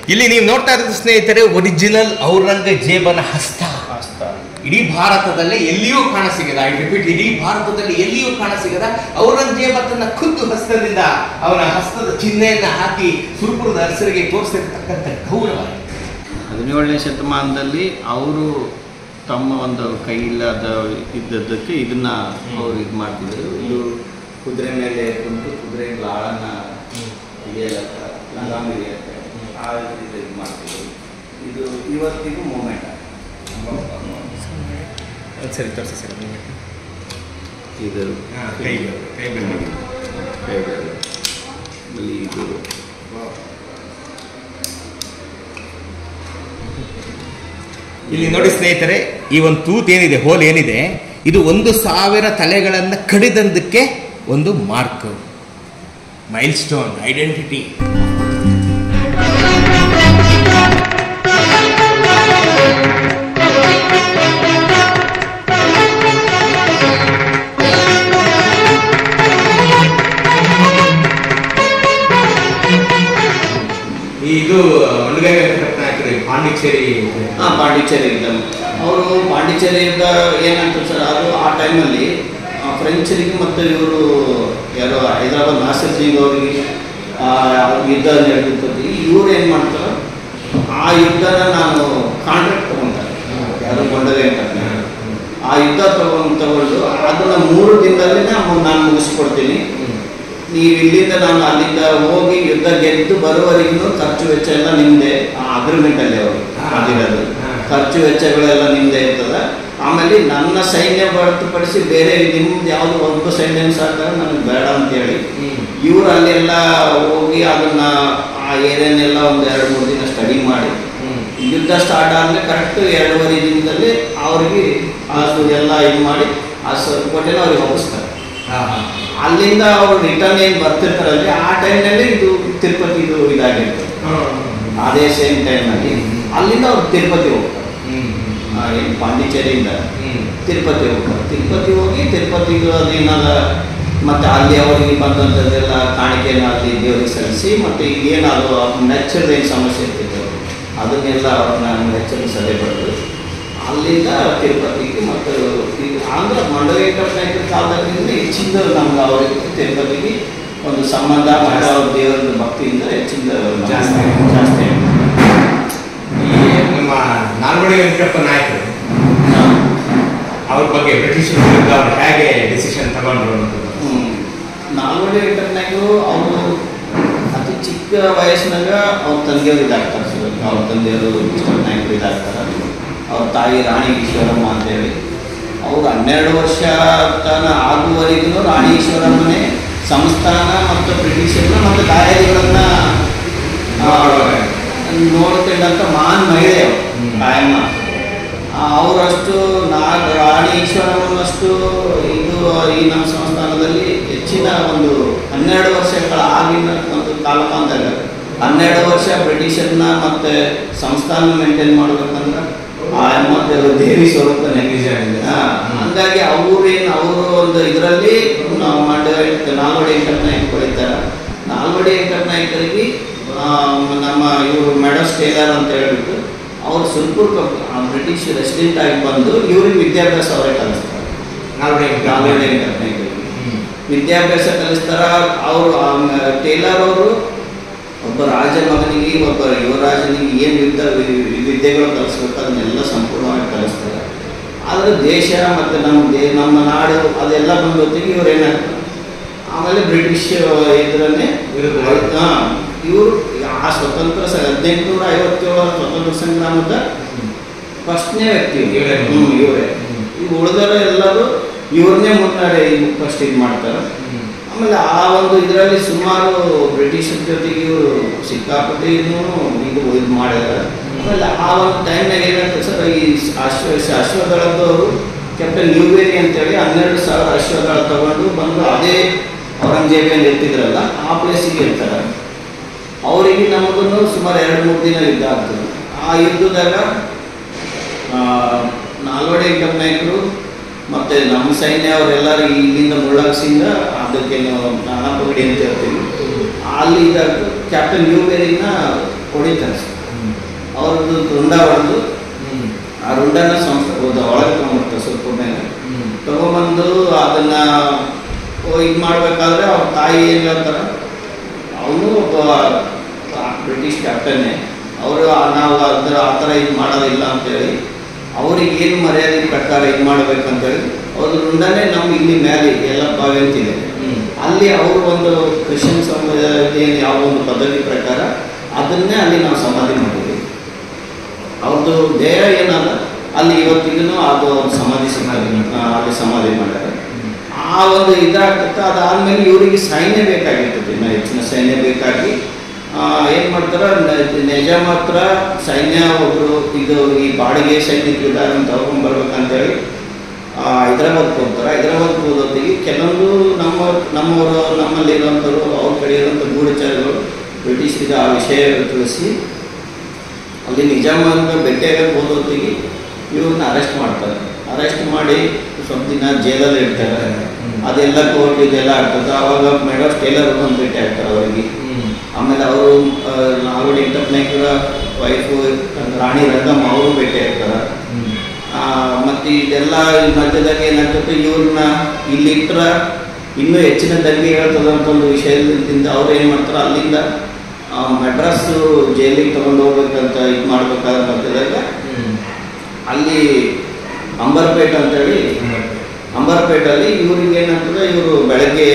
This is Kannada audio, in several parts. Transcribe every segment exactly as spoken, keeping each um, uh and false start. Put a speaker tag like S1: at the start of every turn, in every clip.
S1: ಇಲ್ಲಿ ನೀವು ನೋಡ್ತಾ ಇರೋದು ಸ್ನೇಹಿತರೆ ಒರಿಜಿನಲ್ ಔರಂಗಜೇಬನ ಹಸ್ತ.
S2: ಹಸ್ತ
S1: ಇಡೀ ಭಾರತದಲ್ಲಿ ಎಲ್ಲಿಯೂ ಕಾಣಸಿಗದ, ಐ ರಿಪೀಟ್, ಇಡೀ ಭಾರತದಲ್ಲಿ ಎಲ್ಲಿಯೂ ಕಾಣಸಿಗದ ಔರಂಗಜೇಬ ತನ್ನ ಖುದ್ದು ಹಸ್ತದಿಂದ ಅವನ ಹಸ್ತದ ಚಿಹ್ನೆಯನ್ನ ಹಾಕಿ ಸುರಪುರದ ಅರಸರಿಗೆ ತೋರಿಸಿರ್ತಕ್ಕಂಥ ಗೌರವ.
S2: ಹದಿನೇಳನೇ ಶತಮಾನದಲ್ಲಿ ಅವರು ತಮ್ಮ ಒಂದು ಕೈಯಿಲ್ಲದ ಇದ್ದದ್ದಕ್ಕೆ ಇದನ್ನ ಅವ್ರು ಇದು ಮಾಡ್ತಿದ್ರು. ಇದು ಕುದುರೆ ಮೇಲೆ ಕುಂತು ಕುದುರೆ ಲಾಳನ್ನ ಹಿಡಿಯಲಕ್ಕ ಲಗಾಮ್ ಹಿಡಿಯಕ್ಕೆ ಆ ರೀತಿ ಇದು ಮಾಡ್ತಿದ್ರು. ಇದು ಇವತ್ತಿಗೂ ಮೂಮೆಂಟ್.
S1: ಸರಿ ತೋರಿಸಿ ಸರ್.
S2: ಇದು
S1: ಕೈ ಕೈ ಬೆರಳು
S2: ಕೈ ಬೆರಳು ಆಮೇಲೆ ಇದು
S1: ಇಲ್ಲಿ ನೋಡಿ ಸ್ನೇಹಿತರೆ, ಈ ಒಂದು ತೂತ್ ಏನಿದೆ, ಹೋಲ್ ಏನಿದೆ, ಇದು ಒಂದು ಸಾವಿರ ತಲೆಗಳನ್ನು ಕಡಿದಂದಕ್ಕೆ ಒಂದು ಮಾರ್ಕ್, ಮೈಲ್ ಸ್ಟೋನ್, ಐಡೆಂಟಿಟಿ. ಇದು ಪಾಂಡಿಚೇರಿ
S2: ಹಾಂ ಪಾಂಡಿಚೇರಿಯಿಂದ ಅವರು ಪಾಂಡಿಚೇರಿಯಿಂದ ಏನಂತ ಸರ್, ಅದು ಆ ಟೈಮಲ್ಲಿ ಫ್ರೆಂಚರಿಗೆ ಮತ್ತು ಇವರು ಯಾರೋ ಹೈದರಾಬಾದ್ ನಾಸಿರ್ ಸಿಂಗ್ ಅವರಿಗೆ ಯುದ್ಧ ನಡೆದಿರ್ತದೆ. ಇವ್ರು ಏನು ಮಾಡ್ತಾರೆ, ಆ ಯುದ್ಧನ ನಾನು ಕಾಂಟ್ರಾಕ್ಟ್ ತೊಗೊಂತಾರೆ, ಯಾರು ಗೊಂಡಗೆ ಅಂತ ಆ ಯುದ್ಧ ತಗೊಂಡು ತಗೊಂಡು ಅದನ್ನು ಮೂರು ದಿನದಲ್ಲೇ ನಾನು ಮುಗಿಸ್ಕೊಡ್ತೀನಿ. ನೀವು ಇಲ್ಲಿಂದ ನಾನು ಅಲ್ಲಿಂದ ಹೋಗಿ ಯುದ್ಧ ಗೆದ್ದು ಬರುವವರೆಗೂ ಖರ್ಚು ವೆಚ್ಚ ಎಲ್ಲ ನಿಮ್ಮದೇ. ಆ ಅಗ್ರಿಮೆಂಟಲ್ಲಿ ಅವರು ಆಗಿರೋದು ಖರ್ಚು ವೆಚ್ಚಗಳೆಲ್ಲ ನಿಮ್ಮದೇ ಇರ್ತದೆ. ಆಮೇಲೆ ನನ್ನ ಸೈನ್ಯ ಹೊರತುಪಡಿಸಿ ಬೇರೆ ನಿಮ್ದು ಯಾವುದು ಒಬ್ಬ ಸೈನ್ಯ ಸಾಕಾರ ನನಗೆ ಬೇಡ ಅಂತೇಳಿ ಇವರು ಅಲ್ಲೆಲ್ಲ ಹೋಗಿ ಅದನ್ನು ಆ ಏರಿಯಾನೆಲ್ಲ ಒಂದು ಎರಡು ಮೂರು ದಿನ ಸ್ಟಡಿ ಮಾಡಿ ಯುದ್ಧ ಸ್ಟಾರ್ಟ್ ಆದಮೇಲೆ ಕರೆಕ್ಟ್ ಎರಡೂವರೆ ದಿನದಲ್ಲಿ ಅವ್ರಿಗೆ ಅದು ಎಲ್ಲ ಇದು ಮಾಡಿ ಆ ಕೋಟೆನ ಅವ್ರಿಗೆ ಒಪ್ಪಿಸ್ತಾರೆ. ಅಲ್ಲಿಂದ ಅವ್ರು ರಿಟರ್ನ್ ಏನು ಬರ್ತಿರ್ತಾರಲ್ಲಿ ಆ ಟೈಮ್ನಲ್ಲಿ ಇದು ತಿರುಪತಿ ಇದು ಇದಾಗಿರ್ತದೆ. ಅದೇ ಸೇಮ್ ಟೈಮ್ನಲ್ಲಿ ಅಲ್ಲಿಂದ ಅವ್ರು ತಿರುಪತಿ ಹೋಗ್ತಾರೆ. ಏನು ಪಾಂಡಿಚೇರಿಯಿಂದ ತಿರುಪತಿ ಹೋಗ್ತಾರೆ. ತಿರುಪತಿ ಹೋಗಿ ತಿರುಪತಿಗೂ ಅದೇನಾದ ಮತ್ತು ಅಲ್ಲಿ ಅವರಿಗೆ ಬಂದಂಥದ್ದೆಲ್ಲ ಕಾಣಿಕೆಯನ್ನು ಅಲ್ಲಿ ದೇವರಿಗೆ ಸಲ್ಲಿಸಿ ಮತ್ತು ಏನಾದರೂ ನೆಚ್ಚರದ ಏನು ಸಮಸ್ಯೆ ಇರ್ತಿತ್ತು ಅದನ್ನೆಲ್ಲ ಅವ್ರನ್ನ ನೆಚ್ಚರ ಸಭೆ ಪಡೆದು ಅಲ್ಲಿಂದ ತಿರುಪತಿಗೆ ಮತ್ತು ಆಂಧ್ರ ಮಂಡಳಿ ನಾಯಕರ ಕಾಲದಿಂದ ಹೆಚ್ಚಿಂದ ನಮ್ಗೆ ಅವರಿಗೆ ತಿರುಪತಿಗೆ ಒಂದು ಸಂಬಂಧ ಮತ್ತು ಅವ್ರ ದೇವರ ಭಕ್ತಿಯಿಂದ ಹೆಚ್ಚಿಂದ ಜಾಸ್ತಿ ಜಾಸ್ತಿ
S1: ಈ ನಮ್ಮ ನಾಲ್ವಡಿ ವೆಂಕಟಪ್ಪ ನಾಯಕರು ಅವ್ರ ಬಗ್ಗೆ ಬ್ರಿಟಿಷರ ವಿರುದ್ಧ ಅವ್ರು ಹೇಗೆ ಡಿಸಿಷನ್ ತಗೊಂಡ್ರು ಅನ್ನೋದು.
S2: ನಾಲ್ವಡಿ ವೆಂಕಟಪ್ಪ ನಾಯಕರು ಅವರು ಅತಿ ಚಿಕ್ಕ ವಯಸ್ಸಿನಾಗ ಅವ್ರ ತಂದೆಯವರು ಇದಾಗ್ತಾರೆ. ಸರ್ ಅವ್ರ ತಂದೆಯವರು ಕೃಷ್ಣ ನಾಯಕರು ಇದಾಗ್ತಾರೆ. ಅವ್ರ ತಾಯಿ ರಾಣಿ ಈಶ್ವರಮ್ಮ ಅಂತೇಳಿ ಅವರು ಹನ್ನೆರಡು ವರ್ಷ ತನ ಆಗುವವರೆಗೂ ರಾಣಿ ಈಶ್ವರಮ್ಮನೇ ಸಂಸ್ಥಾನ ಮತ್ತು ಬ್ರಿಟಿಷರನ್ನ ಮತ್ತು ದಾಯಾದಿಗಳನ್ನ ನೋಡ್ಕೊಂಡಂಥ ಮಹಾನ್ ಮಹಿಳೆ ಅವರು ಕಾಯಮ್ಮ. ಅವರಷ್ಟು ನಾ ರಾಣಿ ಈಶ್ವರಮ್ಮನಷ್ಟು ಇದು ಈ ನಮ್ಮ ಸಂಸ್ಥಾನದಲ್ಲಿ ಹೆಚ್ಚಿನ ಒಂದು ಹನ್ನೆರಡು ವರ್ಷಗಳ ಆಗಿನ ಒಂದು ಕಾಲಮಾನದಾಗ ಹನ್ನೆರಡು ವರ್ಷ ಬ್ರಿಟಿಷರ್ನ ಮತ್ತು ಸಂಸ್ಥಾನ ಮೇಂಟೈನ್ ಮಾಡಬೇಕಂದ್ರೆ ಆ ಅಮ್ಮ ದೇವಿ ಸ್ವರೂಪ ನಿಜ. ಹಂಗಾಗಿ ಅವ್ರೇನು ಅವರು ಒಂದು ಇದರಲ್ಲಿ ನಾವು ಮಂಡ್ಯ ನಾಲ್ವಡಿ ವೆಂಕಟಪ್ಪ ನಾಯಕ ಕೊಡಿತಾರೆ. ನಾಲ್ವಡಿ ವೆಂಕಟಪ್ಪ ನಾಯಕರಿಗೆ ನಮ್ಮ ಇವರು ಮೆಡಸ್ ಟೇಲರ್ ಅಂತ ಹೇಳ್ಬಿಟ್ಟು ಅವ್ರು ಸುಲ್ಪುರ್ ಬ್ರಿಟಿಷ್ ರೆಸಿಡೆಂಟ್ ಆಗಿ ಬಂದು ಇವ್ರಿಗೆ ವಿದ್ಯಾಭ್ಯಾಸ ಅವರೇ ಕಲಿಸ್ತಾರೆ. ನಾಲ್ವಡಿ ನಾಲ್ವಡಿ ವೆಂಕಟಪ್ಪ ನಾಯಕರಿಗೆ ವಿದ್ಯಾಭ್ಯಾಸ ಕಲಿಸ್ತಾರ. ಅವರು ಟೇಲರ್ ಅವರು ಒಬ್ಬ ರಾಜ ಮಗನಿಗೆ ಒಬ್ಬ ಯುವರಾಜನಿಗೆ ಏನು ಯುದ್ಧ ವಿದ್ಯೆಗಳು ಕಲಿಸ್ಬೇಕು ಅದನ್ನೆಲ್ಲ ಸಂಪೂರ್ಣವಾಗಿ ಕಲಿಸ್ತಾರೆ. ಆದರೆ ದೇಶ ಮತ್ತು ನಮ್ಮ ದೇ ನಮ್ಮ ನಾಡು ಅದೆಲ್ಲ ಬಂದ ಹೊತ್ತಿಗೆ ಇವ್ರು ಏನಾಗ್ತಾರೆ ಆಮೇಲೆ ಬ್ರಿಟಿಷ್ ಇದರನ್ನೇ ವಿರುದ್ಧ ಹಾಂ ಇವರು ಆ ಸ್ವತಂತ್ರ ಸ ಹದಿನೆಂಟುನೂರ ಐವತ್ತೇಳರ ಸ್ವತಂತ್ರ ಸಂಗ್ರಾಮದ ಫಸ್ಟ್ನೇ ವ್ಯಕ್ತಿ ಇವರೇ. ಹ್ಞೂ ಇವರೇ ಈಗ ಉಳಿದವರು ಎಲ್ಲರೂ ಇವ್ರನ್ನೇ ಮುನ್ನಡೆ ಫಸ್ಟ್ ಇದು ಮಾಡ್ತಾರೆ. ಆಮೇಲೆ ಆ ಒಂದು ಇದರಲ್ಲಿ ಸುಮಾರು ಬ್ರಿಟಿಷರ ಜೊತೆಗೆ ಇವರು ಸಿಕ್ಕಾಪಟ್ಟೆ ಇದು ಇದು ಇದು ಮಾಡ್ಯಾರ. ಆಮೇಲೆ ಆ ಒಂದು ಟೈಮ್ನಾಗ ಏನಾಗ್ತದೆ ಸರ್, ಈ ಅಶ್ವ ಅಶ್ವದಳದವರು ಕ್ಯಾಪ್ಟನ್ ನ್ಯೂಬೇರಿ ಅಂತೇಳಿ ಹನ್ನೆರಡು ಸಾವಿರ ಅಶ್ವದಳ ತಗೊಂಡು ಬಂದು ಅದೇ ಔರಂಗಜೇಬನ್ ಇರ್ತಿದ್ರಲ್ಲ ಆ ಪ್ಲೇಸಿಗೆ ಇರ್ತಾರೆ. ಅವರಿಗೆ ನಮಗೂ ಸುಮಾರು ಎರಡು ಮೂರು ದಿನ ಯುದ್ಧ ಆಗ್ತದೆ. ಆ ಯುದ್ಧದಾಗ ನಾಲ್ವಡಿ ವೆಂಕಟಪ್ಪ ನಾಯಕರು ಮತ್ತು ನಮ್ಮ ಸೈನ್ಯ ಅವರೆಲ್ಲರೂ ಇಲ್ಲಿಂದ ಮುಳ್ಳಾಕ್ಸಿಂದ ಅದಕ್ಕೆ ನಾವು ನಾನಾ ಪಗಡಿ ಅಂತ ಹೇಳ್ತೀವಿ ಅಲ್ಲಿ ಇದಾಗ ಕ್ಯಾಪ್ಟನ್ ನ್ಯೂಬೇರಿನ ಹೊಡಿತಾರೆ ಸರ್. ಅವ್ರದ್ದು ರುಂಡ ಹೊಡೆದು ಆ ರುಂಡನ ಸಂಸ್ಥೆ ಒಳಗೆ ತಗೊಂಡ್ಬಿಡ್ತಾರೆ ಸ್ವಲ್ಪ ಮೇಲೆ ತಗೊಂಬಂದು ಅದನ್ನ ಇದು ಮಾಡ್ಬೇಕಾದ್ರೆ ಅವ್ರ ತಾಯಿ ಏನು ಹೇಳ್ತಾರೆ, ಅವನು ಒಬ್ಬ ಬ್ರಿಟಿಷ್ ಕ್ಯಾಪ್ಟನ್ನೇ, ಅವರು ನಾವು ಅದರ ಆ ಥರ ಇದು ಮಾಡೋದಿಲ್ಲ ಅಂತೇಳಿ ಅವ್ರಿಗೆ ಏನು ಮರ್ಯಾದೆ ಪ್ರಕಾರ ಇದು ಮಾಡ್ಬೇಕಂತೇಳಿ ಅವ್ರ ರುಂಡನೇ ನಮ್ಗೆ ಇಲ್ಲಿ ಮೇಲೆ ಎಲ್ಲ ಬಾವಿಂತಿದೆ, ಅಲ್ಲಿ ಅವರು ಒಂದು ಕ್ರಿಶ್ಚಿಯನ್ ಸಮುದಾಯ ಯಾವ ಒಂದು ಪದ್ಧತಿ ಪ್ರಕಾರ ಅದನ್ನೇ ಅಲ್ಲಿ ನಾವು ಸಮಾಧಿ ಮಾಡಿದ್ವಿ. ಅವ್ರದ್ದು ದೇಹ ಏನಲ್ಲ ಅಲ್ಲಿ ಇವತ್ತಿಗೂ ಅದು ಒಂದು ಸಮಾಧಿ ಸಮಾಧಿ ಅಲ್ಲಿ ಸಮಾಧಿ ಮಾಡ್ಯಾರ. ಆ ಒಂದು ಇದಾಗ್ತದೆ. ಅದಾದಮೇಲೆ ಇವರಿಗೆ ಸೈನ್ಯ ಬೇಕಾಗಿರ್ತದೆ, ಇನ್ನು ಹೆಚ್ಚಿನ ಸೈನ್ಯ ಬೇಕಾಗಿ ಏನು ಮಾಡ್ತಾರೆ, ನಿಜಾಮ್ ಹತ್ರ ಸೈನ್ಯ ಒಬ್ಬರು ಇದು ಈ ಬಾಡಿಗೆ ಸೈನಿಕರು ಇದ್ದಾರೆ ಅಂತ ತಗೊಂಡು ಬರ್ಬೇಕಂತೇಳಿ ಹೈದ್ರಾಬಾದ್ಗೆ ಹೋಗ್ತಾರೆ. ಹೈದ್ರಾಬಾದ್ಗೆ ಹೋದೊತ್ತಿಗೆ ಕೆಲವೊಂದು ನಮ್ಮ ನಮ್ಮವರು ನಮ್ಮಲ್ಲಿ ಇರೋಂಥವ್ರು ಅವ್ರ ಕಡೆ ಇರೋಂಥ ಗೂಢಚಾರಿಗಳು ಬ್ರಿಟಿಷರಿಗೆ ಆ ವಿಷಯ ತಿಳಿಸಿ ಅಲ್ಲಿ ನಿಜಾಮನ ಭೇಟಿಯಾಗಕ್ಕೆ ಹೋದೊತ್ತಿಗೆ ಇವ್ರನ್ನ ಅರೆಸ್ಟ್ ಮಾಡ್ತಾರೆ. ಅರೆಸ್ಟ್ ಮಾಡಿ ಸ್ವಲ್ಪ ದಿನ ಜೈಲಲ್ಲಿ ಇರ್ತಾರೆ. ಅದೆಲ್ಲ ಕೋರ್ಟ್ ಇದೆಲ್ಲ ಆಗ್ತದೆ. ಆವಾಗ ಮೇಡಮ್ ಟೇಲರ್ ಒಂದು ಭೇಟಿ ಆಗ್ತಾರೆ ಅವರಿಗೆ. ಆಮೇಲೆ ಅವರು ನಾಲ್ವಡಿ ವೆಂಕಟನಾಯಕರ ವೈಫು ರಾಣಿ ರಂಗಮ್ಮ ಅವರು ಭೇಟಿ ಆಗ್ತಾರೆ. ಮತ್ತು ಇದೆಲ್ಲ ಮಧ್ಯದಾಗ ಏನಾಗ್ತದೆ, ಇವ್ರನ್ನ ಇಲ್ಲಿಟ್ರ ಇನ್ನೂ ಹೆಚ್ಚಿನ ದಂಗೆ ಹೇಳ್ತದಂತ ಒಂದು ವಿಷಯದಿಂದ ಅವ್ರು ಏನು ಮಾಡ್ತಾರೆ, ಅಲ್ಲಿಂದ ಮೆಡ್ರಾಸು ಜೈಲಿಗೆ ತೊಗೊಂಡು ಹೋಗ್ಬೇಕಂತ ಇದು ಮಾಡ್ಬೇಕಾದ್ರೆ ಮಧ್ಯದಾಗ ಅಲ್ಲಿ ಅಂಬರ್ಪೇಟ್ ಅಂತೇಳಿ ಅಂಬರ್ಪೇಟಲ್ಲಿ ಇವ್ರಿಗೆ ಏನಾಗ್ತದೆ, ಇವರು ಬೆಳಗ್ಗೆ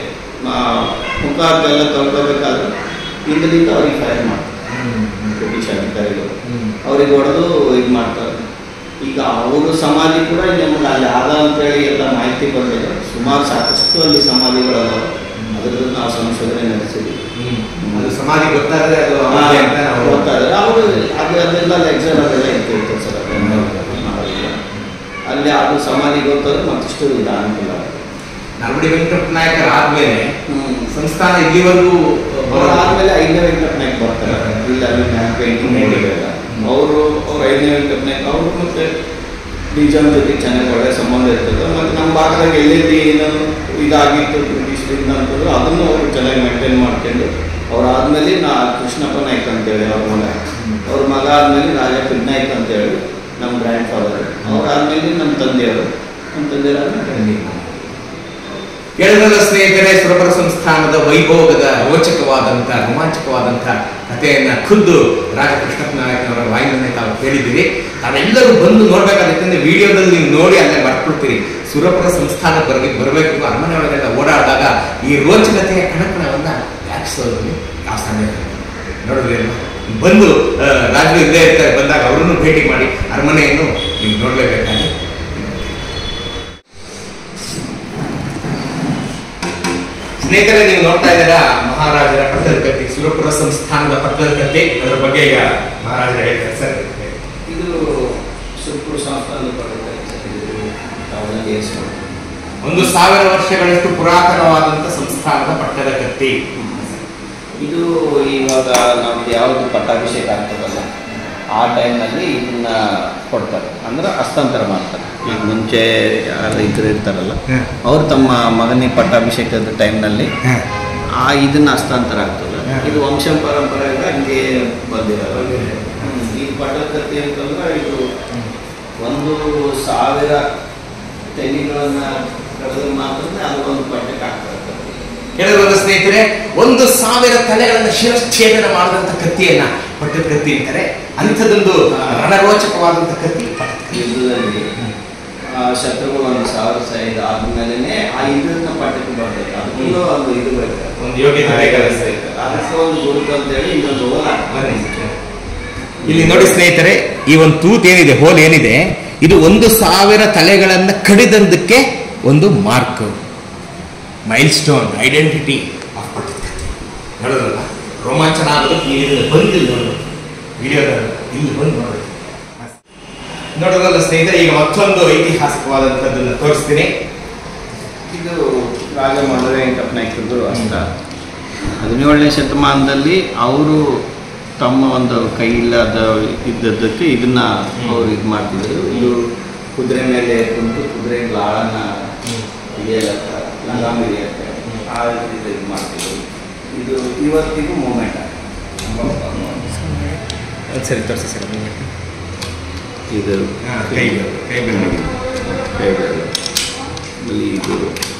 S2: ಮುಖ ಎಲ್ಲ ತೊಳ್ಕೋಬೇಕಾದ್ರೆ ಹಿಂದಿನಿಂದ ಅವ್ರಿಗೆ ಫೈರ್ ಮಾಡ್ತಾರೆ ಬ್ರಿಟಿಷ್ ಅಧಿಕಾರಿಗಳು. ಅವ್ರಿಗೆ ಹೊಡೆದು ಇದು ಮಾಡ್ತಾರೆ. ಈಗ ಅವರು ಸಮಾಧಿ ಕೂಡ ನಮ್ಗೆ ಅಲ್ಲಿ ಆದ ಅಂತೇಳಿ ಎಲ್ಲ ಮಾಹಿತಿ ಬಂದಿದೆ. ಸುಮಾರು ಸಾಕಷ್ಟು ಅಲ್ಲಿ ಸಮಾಧಿಗಳಲ್ಲ, ಅದ್ರದ್ದು ನಾವು ಸಂಶೋಧನೆ ನಡೆಸಿದ್ವಿ.
S1: ಅದು ಸಮಾಧಿ ಗೊತ್ತಾದ್ರೆ ಅದು
S2: ಗೊತ್ತಾದ್ರೆ ಅವರು ಅದು ಅದೆಲ್ಲ ಲೆಕ್ಚರ್ ಅದೆಲ್ಲ ಇರ್ತಿತ್ತು ಸರ್. ಅದೆಲ್ಲ ಮಾಡೋದಿಲ್ಲ ಅಲ್ಲಿ ಅದು ಸಮಾಧಿ ಗೊತ್ತಾದ್ರೆ ಮತ್ತಿಷ್ಟು ಇದು ಅನುಕೂಲ.
S1: ನಾಲ್ವಡಿ ವೆಂಕಟನಾಯಕರ ಆದ್ಮೇಲೆ ಸಂಸ್ಥಾನ ಇಲ್ಲಿವರೆಗೂ
S2: ಆದ್ಮೇಲೆ ಐದನೇ ವೆಂಕಟನಾಯಕ ಬರ್ತಾರೆ. ಇಲ್ಲಿ ಅಲ್ಲಿ ಪೇಂಟಿಂಗ್ ನೋಡಿದಾಗ ಅವರು ಅವ್ರು ಐದನೇ ವೆಂಕಟನಾಯಕ ಅವರು ಮತ್ತೆ ನಿಜಾಮ್ ಜೊತೆ ಚೆನ್ನಾಗಿ ಒಳ್ಳೆ ಸಂಬಂಧ ಇರ್ತದೆ. ಮತ್ತು ನಮ್ಮ ಭಾಗದಾಗ ಎಲ್ಲೆಲ್ಲಿ ಏನು ಇದಾಗಿತ್ತು ಬ್ರಿಟಿಷರಿಂದ ಅಂತಂದ್ರೆ ಅದನ್ನು ಅವರು ಚೆನ್ನಾಗಿ ಮೇಂಟೈನ್ ಮಾಡ್ಕೊಂಡು ಅವರಾದ್ಮೇಲೆ ನಾ ಕೃಷ್ಣಪ್ಪ ನಾಯ್ಕ ಅಂತೇಳಿ ಅವ್ರ ಮಗ, ಅವ್ರ ಮಗ ಆದ್ಮೇಲೆ ರಾಜಾ ಪಿಡ್ನಾಯ್ಕ ಅಂತೇಳಿ ನಮ್ಮ ಗ್ರ್ಯಾಂಡ್ ಫಾದರ್, ಅವರಾದ್ಮೇಲೆ ನಮ್ಮ ತಂದೆಯವರು ನಮ್ಮ ತಂದೆಯವರು.
S1: ಕೇಳಿದ್ರಲ್ಲ ಸ್ನೇಹಿತರೆ, ಸುರಪುರ ಸಂಸ್ಥಾನದ ವೈಭೋಗದ ರೋಚಕವಾದಂಥ ರೋಮಾಂಚಕವಾದಂಥ ಕಥೆಯನ್ನ ಖುದ್ದು ರಾಜ ಕೃಷ್ಣಪ್ಪ ನಾಯಕನವರ ವಾಯಿನೇ ತಾವು ಕೇಳಿದ್ದೀರಿ. ತಾವೆಲ್ಲರೂ ಬಂದು ನೋಡ್ಬೇಕಾದ್ರೆ, ಯಾಕಂದ್ರೆ ವಿಡಿಯೋದಲ್ಲಿ ನೀವು ನೋಡಿ ಅಲ್ಲೇ ಬರ್ಕೊಳ್ತೀರಿ. ಸುರಪುರ ಸಂಸ್ಥಾನ ಬರಬೇಕು ಬರಬೇಕು ಅರಮನೆ ಒಳಗೆಲ್ಲ ಓಡಾಡಿದಾಗ ಈ ರೋಚಕತೆಯ ಕಣಕಣವನ್ನ ವ್ಯಾಪಿಸೋದ್ರಲ್ಲಿ ಯಾವ ಸಮಯ ನೋಡಿದ್ರೇನು. ಬಂದು ರಾಜರು ಇಲ್ಲೇ ಇರ್ತಾರೆ, ಬಂದಾಗ ಅವರನ್ನು ಭೇಟಿ ಮಾಡಿ ಅರಮನೆಯನ್ನು ನೀವು ನೋಡ್ಲೇಬೇಕಾಗಿ. ಸ್ನೇಹಿತರೆ, ನೀವು ನೋಡ್ತಾ ಇದ್ದೀರಾ ಮಹಾರಾಜರ ಪಟ್ಟದ ಕತ್ತಿ, ಸುರಪುರ ಸಂಸ್ಥಾನದ ಪಟ್ಟದ ಕತ್ತಿ. ಅದರ ಬಗ್ಗೆ ಈಗ ಮಹಾರಾಜರ ಹೇಳ್ತಾರೆ ಸರ್.
S2: ಇದು ಸುರಪುರ ಸಂಸ್ಥಾನದ ಪಟ್ಟದ
S1: ಒಂದು ಸಾವಿರ ವರ್ಷಗಳಷ್ಟು ಪುರಾತನವಾದಂಥ ಸಂಸ್ಥಾನದ ಪಟ್ಟದ ಕತ್ತಿ.
S2: ಇದು ಇವಾಗ ನಮ್ದು ಯಾವುದು ಪಟ್ಟಾಭಿಷೇಕ ಆಗ್ತದಲ್ಲ ಆ ಟೈಮ್ನಲ್ಲಿ ಇದನ್ನ ಕೊಡ್ತಾರೆ, ಅಂದ್ರೆ ಹಸ್ತಾಂತರ ಮಾಡ್ತಾರೆ. ಈಗ ಮುಂಚೆ ರೈತರು ಇರ್ತಾರಲ್ಲ ಅವ್ರು ತಮ್ಮ ಮಗನಿಗೆ ಪಟ್ಟಾಭಿಷೇಕದ ಟೈಮ್ನಲ್ಲಿ ಆ ಇದನ್ನ ಹಸ್ತಾಂತರ ಆಗ್ತದೆ. ಇದು ವಂಶ ಪರಂಪರೆಯಿಂದ ಹಂಗೆ ಬಂದಿರೋದು. ಈ ಪಟ್ಟದ ಕತ್ತಿ ಅಂತಂದ್ರೆ ಇದು ಒಂದು ಸಾವಿರ ತೆಂಗಿಗಳನ್ನ ಕಳೆದ್ರೆ ಮಾತ್ರ ಅದು ಒಂದು ಪಟ್ಟಕ್ಕೆ ಆಗ್ತದೆ.
S1: ಕೇಳಿರುವ ಸ್ನೇಹಿತರೆ, ಒಂದು ಸಾವಿರ ತಲೆಗಳನ್ನ ಶಿರಚ್ಛೇದನ ಮಾಡಿದಂಥ ಕತ್ತಿಯನ್ನ ಪಟ್ಟದ ಕತ್ತಿ ಅಂತಾರೆ. ಅಂಥದ್ದೊಂದು ರಣರೋಚಕವಾದಂಥ ಕತ್ತಿ.
S2: ಯುದ್ಧದಲ್ಲಿ ಶತ್ರುಗಳು ಒಂದು ಸಾವಿರ ಸೈಡ್ ಆದ್ಮೇಲೆ ಆ ಇದನ್ನ ಪಟ್ಟಕ್ಕೆ ಬರ್ತದೆ. ಅದಕ್ಕೂ ಒಂದು ಇದು ಬೇಕು,
S1: ಒಂದು ಯೋಗ್ಯತೆ ಬೇಕಾಗುತ್ತೆ.
S2: ಅದಕ್ಕೆ ಒಂದು ಗುರುತು ಅಂತೇಳಿ ಇನ್ನೊಂದು ಹೋಲ್.
S1: ಇಲ್ಲಿ ನೋಡಿ ಸ್ನೇಹಿತರೆ, ಈ ಒಂದು ತೂತ್ ಏನಿದೆ, ಹೋಲ್ ಏನಿದೆ, ಇದು ಒಂದು ಸಾವಿರ ತಲೆಗಳನ್ನ ಕಡಿದದ್ದಕ್ಕೆ ಒಂದು mark, milestone, identity of ಪಟ್ಟದ ಕತ್ತಿ. ನೋಡೋದಲ್ಲ, ರೋಮಾಂಚನ ಆಗೋದಕ್ಕೆ ಬಂದಿಲ್ಲ ನೋಡೋದು ವಿಡಿಯೋದಲ್ಲಿ, ಇಲ್ಲಿ ಬಂದು ನೋಡೋದು ನೋಡೋದಲ್ಲ ಸ್ನೇಹಿತರೆ. ಈಗ ಮತ್ತೊಂದು ಐತಿಹಾಸಿಕವಾದಂಥದ್ದನ್ನು ತೋರಿಸ್ತೀನಿ.
S2: ಇದು ರಾಜ ಮಲ್ಲವ ವೆಂಕಟಪ್ಪ ನಾಯ್ಕರದ್ದು ಅಷ್ಟ ಹದಿನೇಳನೇ ಶತಮಾನದಲ್ಲಿ ಅವರು ತಮ್ಮ ಒಂದು ಕೈ ಇಲ್ಲದ ಇದ್ದದ್ದಕ್ಕೆ ಇದನ್ನ ಅವ್ರು ಇದು ಮಾಡ್ತಿದ್ರು. ಇದು ಕುದುರೆ ಮೇಲೆ ಕುಂತು ಕುದುರೆ ಲಾಳನ್ನ ಹಿಡಿಯಲತ್ತ ಲಗಾಮ್ ಹಿಡಿಯತ್ತೆ ಆ ರೀತಿ ಇದು ಮಾಡ್ತಿದ್ರು. ಇದು ಇವತ್ತಿಗೂ ಮೂಮೆಂಟ್.
S1: ಒಂದ್ಸರಿ ತೋರಿಸಿ ಸರ್.
S2: ಇದು
S1: ಕೈ ಕೈ ಬೆನ್ನು
S2: ಕೈ ಬೆರಳು. ಆಮೇಲೆ ಇದು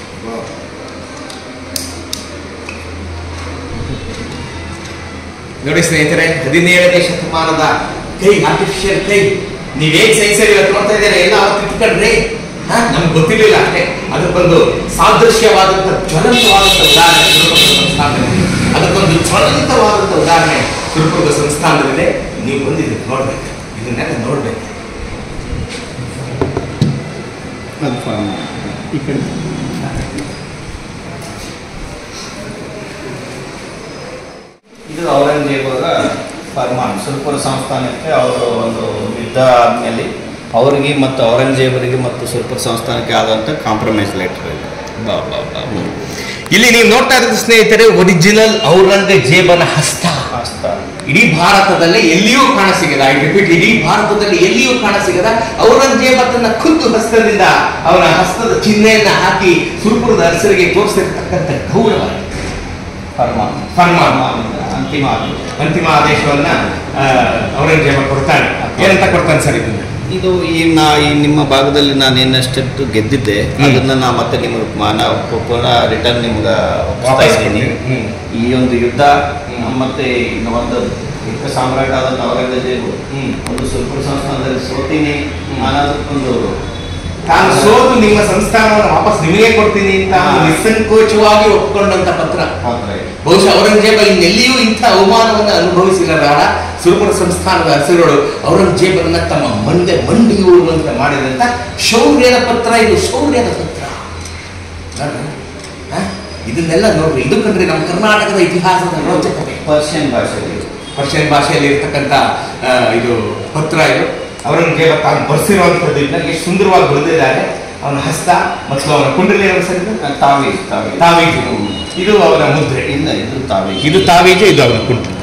S1: ನೋಡಿ ಸ್ನೇಹಿತರೆ, ಹದಿನೇಳನೇ ಶತಮಾನದ ಕೈ, ಆರ್ಟಿಫಿಷಿಯಲ್ ಕೈ. ನೀವ್ ಹೇಗ್ ಸೈನ್ಸಲ್ಲಿ ಇವತ್ತು ನೋಡ್ತಾ ಇದ್ದೀರಾ, ಎಲ್ಲ ಅವತ್ತು ಇಟ್ಕೊಂಡ್ರಿ, ಹಾ ನಮ್ಗೆ ಗೊತ್ತಿರ್ಲಿಲ್ಲ ಅಷ್ಟೇ. ಅದಕ್ಕೊಂದು ಸಾದೃಶ್ಯವಾದಂತ ಜ್ವಲಂತವಾದಂತ ಉದಾಹರಣೆ ಸುರಪುರದ ಸಂಸ್ಥಾನದಲ್ಲಿದೆ. ಅದಕ್ಕೊಂದು ಜ್ವಲಂತವಾದಂತ ಉದಾಹರಣೆ ಸುರಪುರದ ಸಂಸ್ಥಾನದಲ್ಲಿದೆ. ನೀವು ಬಂದಿದ್ದು ನೋಡ್ಬೇಕು, ಇದನ್ನೆಲ್ಲ ನೋಡ್ಬೇಕು.
S2: ಈ ಕಡೆ ಇದು ಔರಂಗಜೇಬ್ ಅವರ ಫರ್ಮಾನ್. ಸುರಪುರ ಸಂಸ್ಥಾನಕ್ಕೆ ಅವರು ಒಂದು ಯುದ್ಧ ಆದಮೇಲೆ ಅವರಿಗೆ ಮತ್ತು ಔರಂಗಜೇಬರಿಗೆ ಮತ್ತು ಸುರಪುರ ಸಂಸ್ಥಾನಕ್ಕೆ ಆದಂಥ ಕಾಂಪ್ರಮೈಸ್ ಲೆಟರ್ ಇದೆ.
S1: ಬಾ ಬಾ ಬಾ. ಇಲ್ಲಿ ನೀವು ನೋಡ್ತಾ ಇರೋದು ಸ್ನೇಹಿತರೆ, ಒರಿಜಿನಲ್ ಔರಂಗಜೇಬನ ಹಸ್ತ.
S2: ಹಸ್ತ
S1: ಇಡೀ ಭಾರತದಲ್ಲಿ ಎಲ್ಲಿಯೂ ಕಾಣಸಿಗದ, ಐ ರಿಪೀಟ್, ಇಡೀ ಭಾರತದಲ್ಲಿ ಎಲ್ಲಿಯೂ ಕಾಣಸಿಗದ ಔರಂಗಜೇಬ ತನ್ನ ಖುದ್ದು ಹಸ್ತದಿಂದ ಅವನ ಹಸ್ತದ ಚಿಹ್ನೆಯನ್ನ ಹಾಕಿ ಸುರಪುರದ ಅರಸರಿಗೆ ತೋರಿಸಿರ್ತಕ್ಕಂಥ ಗೌರವ,
S2: ಫರ್ಮಾನ್
S1: ಫರ್ಮಾನ್
S2: ಅಂತಿಮ
S1: ಅಂತಿಮ ಆದೇಶವನ್ನ ಔರಂಗಜೇಬ ಕೊಡ್ತಾನೆ. ಏನಂತ ಕೊಡ್ತಾನೆ ಸರ್ ಇದನ್ನ?
S2: ಇದು ಈ ನಾ ಈ ನಿಮ್ಮ ಭಾಗದಲ್ಲಿ ನಾನು ಏನಷ್ಟು ಗೆದ್ದಿದ್ದೆ ಅದನ್ನ ನಾ ಮತ್ತೆ ನಿಮಗೆ ನಾ ಪುನಃ ರಿಟರ್ನ್ ನಿಮ್ಗೆ ಒಪ್ಪಿಸ್ತಾ ಇದ್ದೀನಿ. ಈ ಒಂದು ಯುದ್ಧ ಮತ್ತೆ ಒಂದು ಏಕ ಸಾಮ್ರಾಟ ಆದಂಥ ಔರಂಗಜೇಬು ಒಂದು ಸುರಪುರ ಸಂಸ್ಥಾನದಲ್ಲಿ ಸೋತೀನಿ ಅನ್ನೋದಕ್ಕೊಂದು
S1: ತಾನು ಸೋತು ನಿಮ್ಮ ಸಂಸ್ಥಾನವನ್ನು ವಾಪಸ್ ನಿಮಗೆ ಕೊಡ್ತೀನಿ ಅಂತ ನಿಸ್ಸಂಕೋಚವಾಗಿ ಒಪ್ಪಿಕೊಂಡಂತ ಪತ್ರ. ಬಹುಶಃ ಔರಂಗಜೇಬ ಇನ್ನೆಲ್ಲಿಯೂ ಇಂಥ ಅವಮಾನವನ್ನು ಅನುಭವಿಸಿರಲಾರ. ಸುರಪುರ ಸಂಸ್ಥಾನದ ಅರಸರುಗಳು ಔರಂಗಜೇಬರನ್ನ ತಮ್ಮ ಮಂಡೆ ಮಂಡಿಯುವಂತ ಮಾಡಿದಂತ ಶೌರ್ಯದ ಪತ್ರ. ಇದು ಶೌರ್ಯದ ಪತ್ರ. ಇದನ್ನೆಲ್ಲ ನೋಡ್ರಿ, ಇದು ಕಂಡ್ರಿ ನಮ್ಮ ಕರ್ನಾಟಕದ ಇತಿಹಾಸದ ರೋಚಕತೆ.
S2: ಪರ್ಷಿಯನ್ ಭಾಷೆಯಲ್ಲಿ
S1: ಪರ್ಷಿಯನ್ ಭಾಷೆಯಲ್ಲಿ ಇರ್ತಕ್ಕಂಥ ಇದು ಪತ್ರ. ಇದು ಔರಂಗಜೇಬ ತಾನು ಬರ್ಸಿರುವಂಥದ್ದು ಇದನ್ನ ಎಷ್ಟು ಸುಂದರವಾಗಿ ಬರೆದಿದ್ದಾರೆ. ಅವನ ಹಸ್ತ ಮತ್ತು ಅವನ ಕುಂಡಲಿ ಸರಿ
S2: ತಾವೀಜ್ ತಾವೀಜ್
S1: ತಾವೀಜು, ಇದು ಅವನ ಮುದ್ರೆ.
S2: ಇಲ್ಲ, ಇದು ತಾವೀಜ್,
S1: ಇದು ತಾವೀಜು, ಇದು ಅವನ ಕುಂಡಲಿ.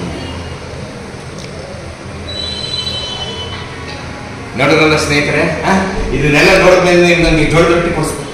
S1: ನೋಡೋಣ ಸ್ನೇಹಿತರೆ, ಇದನ್ನೆಲ್ಲ ನೋಡಿದ್ಮೇಲೆ ನನಗೆ ಜೋಳ ರೊಟ್ಟಿ ಕೊಡಿಸ್ತಾರೆ.